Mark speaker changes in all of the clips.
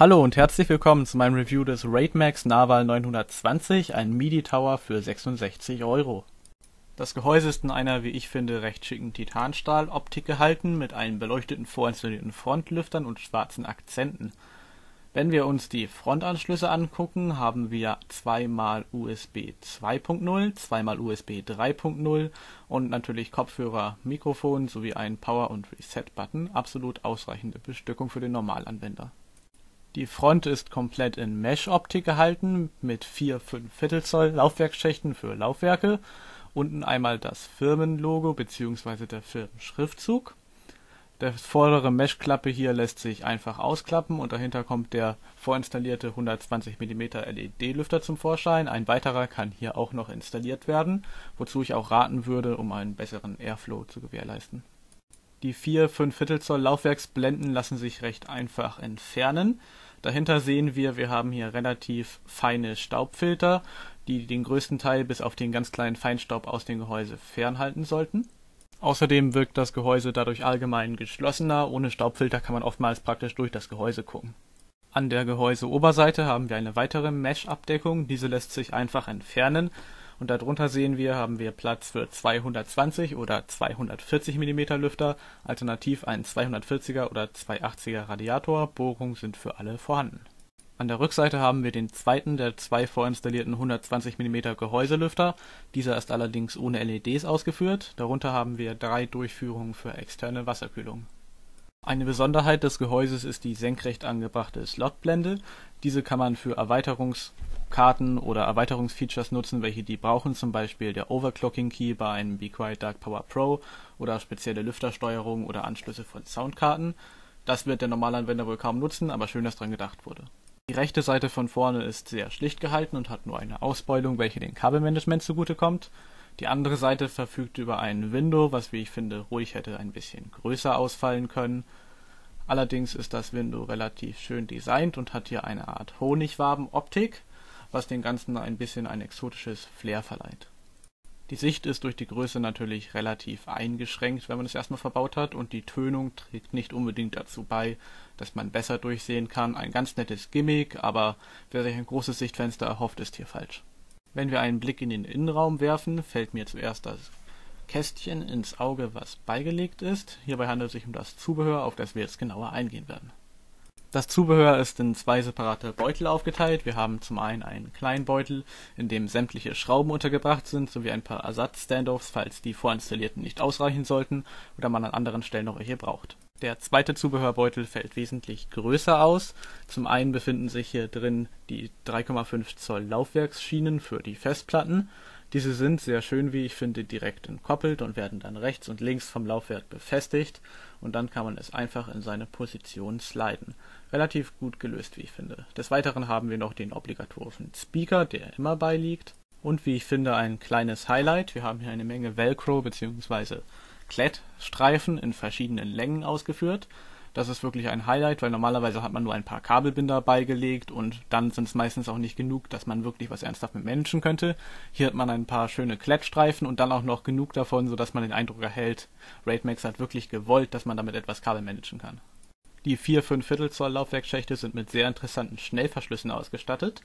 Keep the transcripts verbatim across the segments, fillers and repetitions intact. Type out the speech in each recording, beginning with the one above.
Speaker 1: Hallo und herzlich willkommen zu meinem Review des Raidmax Narval neunhundertzwanzig, ein MIDI-Tower für sechsundsechzig Euro. Das Gehäuse ist in einer, wie ich finde, recht schicken Titanstahl-Optik gehalten, mit einem beleuchteten vorinstallierten Frontlüftern und schwarzen Akzenten. Wenn wir uns die Frontanschlüsse angucken, haben wir zweimal U S B zwei Punkt null, zweimal U S B drei Punkt null und natürlich Kopfhörer, Mikrofon sowie einen Power- und Reset-Button, absolut ausreichende Bestückung für den Normalanwender. Die Front ist komplett in Mesh-Optik gehalten, mit vier fünf Viertel Zoll Laufwerksschächten für Laufwerke, unten einmal das Firmenlogo bzw. der Firmenschriftzug. Der vordere Meshklappe hier lässt sich einfach ausklappen und dahinter kommt der vorinstallierte hundertzwanzig Millimeter L E D-Lüfter zum Vorschein. Ein weiterer kann hier auch noch installiert werden, wozu ich auch raten würde, um einen besseren Airflow zu gewährleisten. Die vier fünf Viertel Zoll Laufwerksblenden lassen sich recht einfach entfernen. Dahinter sehen wir, wir haben hier relativ feine Staubfilter, die den größten Teil bis auf den ganz kleinen Feinstaub aus dem Gehäuse fernhalten sollten. Außerdem wirkt das Gehäuse dadurch allgemein geschlossener, ohne Staubfilter kann man oftmals praktisch durch das Gehäuse gucken. An der Gehäuseoberseite haben wir eine weitere Mesh-Abdeckung, diese lässt sich einfach entfernen. Und darunter sehen wir, haben wir Platz für zweihundertzwanzig oder zweihundertvierzig Millimeter Lüfter, alternativ einen zweihundertvierziger oder zweihundertachtziger Radiator, Bohrungen sind für alle vorhanden. An der Rückseite haben wir den zweiten der zwei vorinstallierten hundertzwanzig Millimeter Gehäuselüfter, dieser ist allerdings ohne L E Ds ausgeführt, darunter haben wir drei Durchführungen für externe Wasserkühlung. Eine Besonderheit des Gehäuses ist die senkrecht angebrachte Slotblende, diese kann man für Erweiterungskarten oder Erweiterungsfeatures nutzen, welche die brauchen, zum Beispiel der Overclocking Key bei einem Be Quiet Dark Power Pro oder spezielle Lüftersteuerung oder Anschlüsse von Soundkarten. Das wird der Normalanwender wohl kaum nutzen, aber schön, dass dran gedacht wurde. Die rechte Seite von vorne ist sehr schlicht gehalten und hat nur eine Ausbeulung, welche dem Kabelmanagement zugutekommt. Die andere Seite verfügt über ein Window, was wie ich finde ruhig hätte ein bisschen größer ausfallen können. Allerdings ist das Window relativ schön designt und hat hier eine Art Honigwaben-Optik, was dem Ganzen ein bisschen ein exotisches Flair verleiht. Die Sicht ist durch die Größe natürlich relativ eingeschränkt, wenn man es erstmal verbaut hat, und die Tönung trägt nicht unbedingt dazu bei, dass man besser durchsehen kann. Ein ganz nettes Gimmick, aber wer sich ein großes Sichtfenster erhofft, ist hier falsch. Wenn wir einen Blick in den Innenraum werfen, fällt mir zuerst das Kästchen ins Auge, was beigelegt ist. Hierbei handelt es sich um das Zubehör, auf das wir jetzt genauer eingehen werden. Das Zubehör ist in zwei separate Beutel aufgeteilt. Wir haben zum einen einen kleinen Beutel, in dem sämtliche Schrauben untergebracht sind, sowie ein paar Ersatz-Standoffs, falls die vorinstallierten nicht ausreichen sollten oder man an anderen Stellen noch welche braucht. Der zweite Zubehörbeutel fällt wesentlich größer aus. Zum einen befinden sich hier drin die drei Komma fünf Zoll Laufwerksschienen für die Festplatten. Diese sind sehr schön, wie ich finde, direkt entkoppelt und werden dann rechts und links vom Laufwerk befestigt und dann kann man es einfach in seine Position sliden. Relativ gut gelöst, wie ich finde. Des Weiteren haben wir noch den obligatorischen Speaker, der immer beiliegt. Und wie ich finde, ein kleines Highlight. Wir haben hier eine Menge Velcro bzw. Klettstreifen in verschiedenen Längen ausgeführt. Das ist wirklich ein Highlight, weil normalerweise hat man nur ein paar Kabelbinder beigelegt und dann sind es meistens auch nicht genug, dass man wirklich was ernsthaft mit managen könnte. Hier hat man ein paar schöne Klettstreifen und dann auch noch genug davon, sodass man den Eindruck erhält, Raidmax hat wirklich gewollt, dass man damit etwas Kabel managen kann. Die vier fünf Viertel Zoll Laufwerksschächte sind mit sehr interessanten Schnellverschlüssen ausgestattet.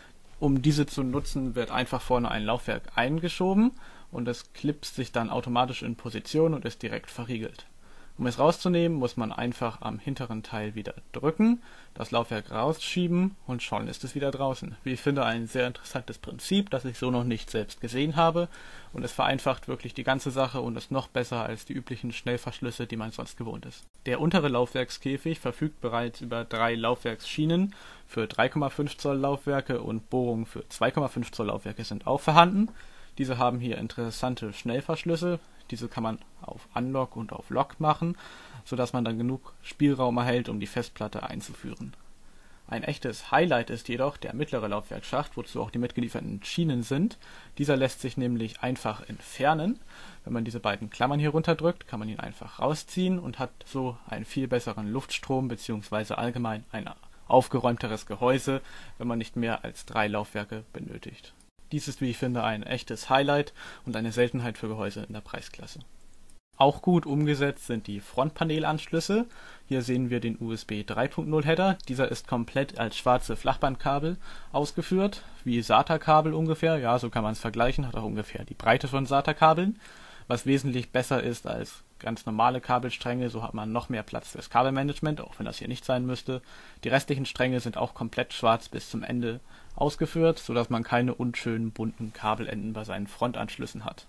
Speaker 1: Um diese zu nutzen, wird einfach vorne ein Laufwerk eingeschoben und es klipst sich dann automatisch in Position und ist direkt verriegelt. Um es rauszunehmen, muss man einfach am hinteren Teil wieder drücken, das Laufwerk rausschieben und schon ist es wieder draußen. Wie ich finde, ein sehr interessantes Prinzip, das ich so noch nicht selbst gesehen habe, und es vereinfacht wirklich die ganze Sache und ist noch besser als die üblichen Schnellverschlüsse, die man sonst gewohnt ist. Der untere Laufwerkskäfig verfügt bereits über drei Laufwerksschienen für drei Komma fünf Zoll Laufwerke und Bohrungen für zwei Komma fünf Zoll Laufwerke sind auch vorhanden. Diese haben hier interessante Schnellverschlüsse. Diese kann man auf Unlock und auf Lock machen, sodass man dann genug Spielraum erhält, um die Festplatte einzuführen. Ein echtes Highlight ist jedoch der mittlere Laufwerksschacht, wozu auch die mitgelieferten Schienen sind. Dieser lässt sich nämlich einfach entfernen. Wenn man diese beiden Klammern hier runterdrückt, kann man ihn einfach rausziehen und hat so einen viel besseren Luftstrom bzw. allgemein ein aufgeräumteres Gehäuse, wenn man nicht mehr als drei Laufwerke benötigt. Dies ist, wie ich finde, ein echtes Highlight und eine Seltenheit für Gehäuse in der Preisklasse. Auch gut umgesetzt sind die Frontpanelanschlüsse. Hier sehen wir den U S B drei Punkt null Header. Dieser ist komplett als schwarze Flachbandkabel ausgeführt, wie SATA-Kabel ungefähr. Ja, so kann man es vergleichen, hat auch ungefähr die Breite von SATA-Kabeln, was wesentlich besser ist als ganz normale Kabelstränge. So hat man noch mehr Platz fürs Kabelmanagement, auch wenn das hier nicht sein müsste. Die restlichen Stränge sind auch komplett schwarz bis zum Ende ausgeführt, sodass man keine unschönen bunten Kabelenden bei seinen Frontanschlüssen hat.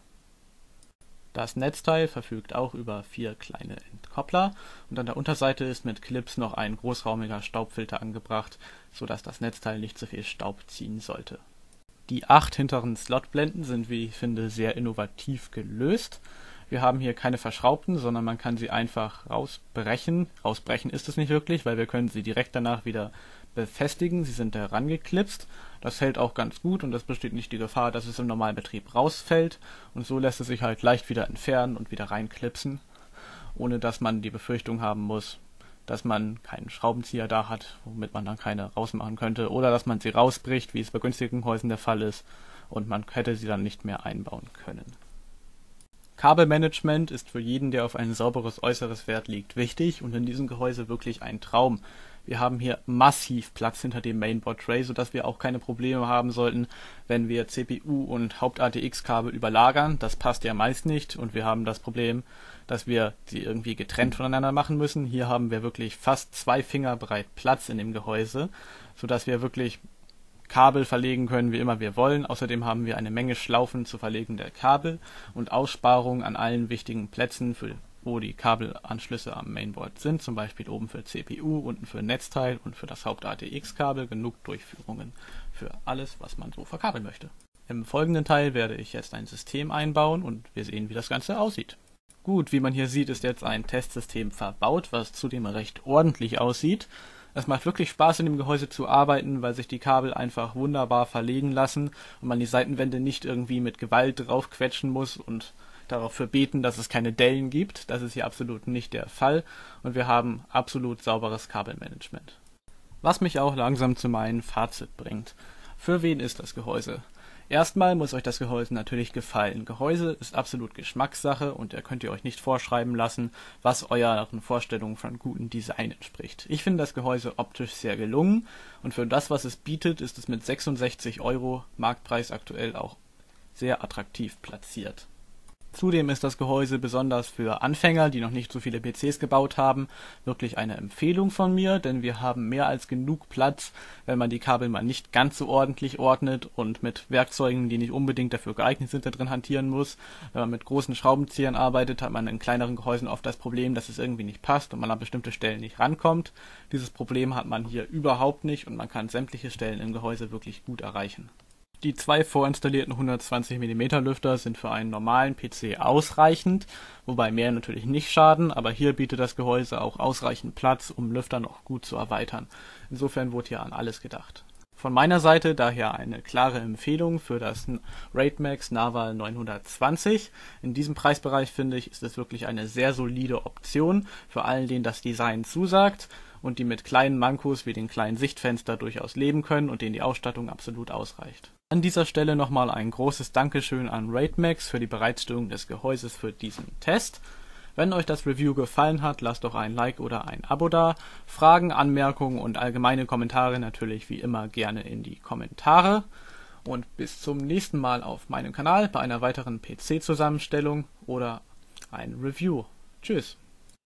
Speaker 1: Das Netzteil verfügt auch über vier kleine Entkoppler und an der Unterseite ist mit Clips noch ein großraumiger Staubfilter angebracht, sodass das Netzteil nicht so viel Staub ziehen sollte. Die acht hinteren Slotblenden sind, wie ich finde, sehr innovativ gelöst. Wir haben hier keine verschraubten, sondern man kann sie einfach rausbrechen. Rausbrechen ist es nicht wirklich, weil wir können sie direkt danach wieder befestigen. Sie sind daran geklipst. Das hält auch ganz gut und es besteht nicht die Gefahr, dass es im normalen Betrieb rausfällt. Und so lässt es sich halt leicht wieder entfernen und wieder reinklipsen, ohne dass man die Befürchtung haben muss, dass man keinen Schraubenzieher da hat, womit man dann keine rausmachen könnte, oder dass man sie rausbricht, wie es bei günstigen Gehäusen der Fall ist, und man hätte sie dann nicht mehr einbauen können. Kabelmanagement ist für jeden, der auf ein sauberes Äußeres Wert legt, wichtig und in diesem Gehäuse wirklich ein Traum. Wir haben hier massiv Platz hinter dem Mainboard-Tray, sodass wir auch keine Probleme haben sollten, wenn wir C P U und Haupt-A T X-Kabel überlagern. Das passt ja meist nicht und wir haben das Problem, dass wir sie irgendwie getrennt voneinander machen müssen. Hier haben wir wirklich fast zwei Finger breit Platz in dem Gehäuse, sodass wir wirklich Kabel verlegen können, wie immer wir wollen. Außerdem haben wir eine Menge Schlaufen zur Verlegen der Kabel und Aussparungen an allen wichtigen Plätzen, für, wo die Kabelanschlüsse am Mainboard sind. Zum Beispiel oben für C P U, unten für Netzteil und für das Haupt-A T X-Kabel. Genug Durchführungen für alles, was man so verkabeln möchte. Im folgenden Teil werde ich jetzt ein System einbauen und wir sehen, wie das Ganze aussieht. Gut, wie man hier sieht, ist jetzt ein Testsystem verbaut, was zudem recht ordentlich aussieht. Es macht wirklich Spaß, in dem Gehäuse zu arbeiten, weil sich die Kabel einfach wunderbar verlegen lassen und man die Seitenwände nicht irgendwie mit Gewalt draufquetschen muss und dafür beten, dass es keine Dellen gibt. Das ist hier absolut nicht der Fall und wir haben absolut sauberes Kabelmanagement. Was mich auch langsam zu meinem Fazit bringt. Für wen ist das Gehäuse? Erstmal muss euch das Gehäuse natürlich gefallen. Gehäuse ist absolut Geschmackssache und da könnt ihr euch nicht vorschreiben lassen, was euren Vorstellungen von gutem Design entspricht. Ich finde das Gehäuse optisch sehr gelungen und für das, was es bietet, ist es mit sechsundsechzig Euro Marktpreis aktuell auch sehr attraktiv platziert. Zudem ist das Gehäuse besonders für Anfänger, die noch nicht so viele P Cs gebaut haben, wirklich eine Empfehlung von mir, denn wir haben mehr als genug Platz, wenn man die Kabel mal nicht ganz so ordentlich ordnet und mit Werkzeugen, die nicht unbedingt dafür geeignet sind, da drin hantieren muss. Wenn man mit großen Schraubenziehern arbeitet, hat man in kleineren Gehäusen oft das Problem, dass es irgendwie nicht passt und man an bestimmte Stellen nicht rankommt. Dieses Problem hat man hier überhaupt nicht und man kann sämtliche Stellen im Gehäuse wirklich gut erreichen. Die zwei vorinstallierten hundertzwanzig Millimeter Lüfter sind für einen normalen P C ausreichend, wobei mehr natürlich nicht schaden, aber hier bietet das Gehäuse auch ausreichend Platz, um Lüfter noch gut zu erweitern. Insofern wurde hier an alles gedacht. Von meiner Seite daher eine klare Empfehlung für das RateMax Narval neunhundertzwanzig. In diesem Preisbereich, finde ich, ist es wirklich eine sehr solide Option für allen, denen das Design zusagt und die mit kleinen Mankos wie den kleinen Sichtfenster durchaus leben können und denen die Ausstattung absolut ausreicht. An dieser Stelle nochmal ein großes Dankeschön an RateMax für die Bereitstellung des Gehäuses für diesen Test. Wenn euch das Review gefallen hat, lasst doch ein Like oder ein Abo da. Fragen, Anmerkungen und allgemeine Kommentare natürlich wie immer gerne in die Kommentare. Und bis zum nächsten Mal auf meinem Kanal bei einer weiteren P C-Zusammenstellung oder ein Review. Tschüss.